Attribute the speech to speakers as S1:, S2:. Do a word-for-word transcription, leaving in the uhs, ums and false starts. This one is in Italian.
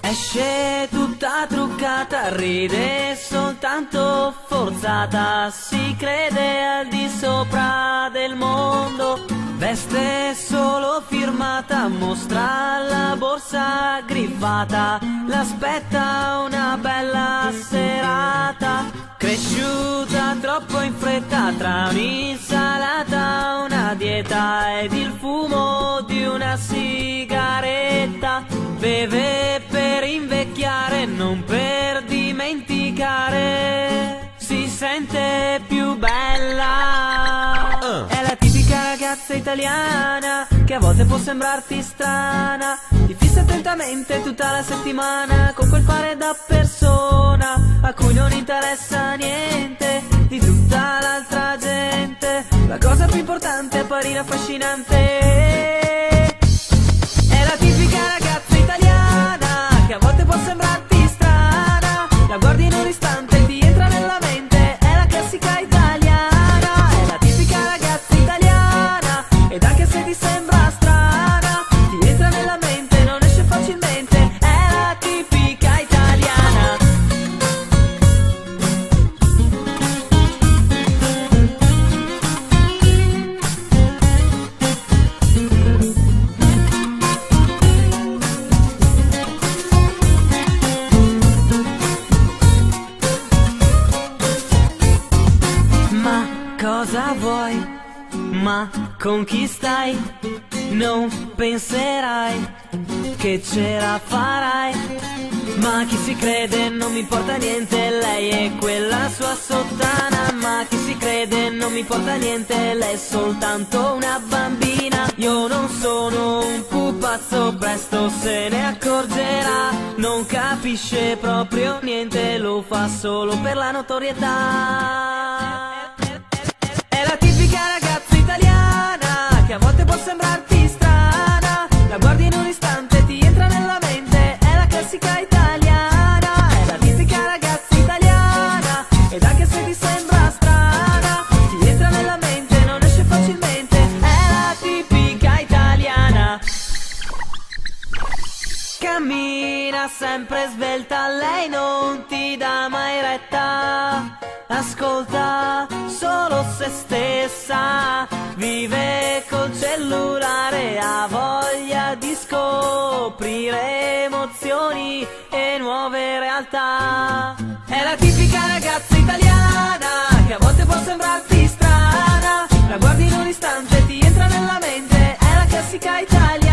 S1: Esce tutta truccata, ride soltanto forzata, si crede al di sopra del mondo, veste solo firmata, mostra la borsa griffata, l'aspetta una bella serata, cresciuta troppo in fretta tra un'insalata, una dieta ed il fumo di una sigaretta, beve per invecchiare, non per dimenticare, si sente più bella. Uh. È la tipica ragazza italiana che a volte può sembrarti strana, ti fissa attentamente tutta la settimana con quel fare da persona a cui non interessa niente di tutta l'altra gente. La cosa più importante è apparire affascinante. È la tipica ragazza italiana che a volte può sembrarti strana, la guardi in un istante e ti entra nella mente, è la classica italiana. È la tipica ragazza italiana ed anche se ti sembra strana, ti entra nella mente, non esce facilmente, è la tipica italiana. Cosa vuoi? Ma con chi stai? Non penserai che ce la farai. Ma chi si crede non mi importa niente, lei è quella sua sottana. Ma chi si crede non mi importa niente, lei è soltanto una bambina. Io non sono un pupazzo, presto se ne accorgerà. Non capisce proprio niente, lo fa solo per la notorietà. È la tipica ragazza italiana che a volte può sembrarti strana, la guardi in un istante e ti entra nella mente, è la classica italiana. È la tipica ragazza italiana ed anche se ti sembra strana, ti entra nella mente, non esce facilmente, è la tipica italiana. Cammina sempre svelta, lei non ti dà mai retta, ascolta solo se stessa, vive col cellulare, ha voglia di scoprire emozioni e nuove realtà. È la tipica ragazza italiana che a volte può sembrarti strana, la guardi in un istante e ti entra nella mente, è la classica italiana.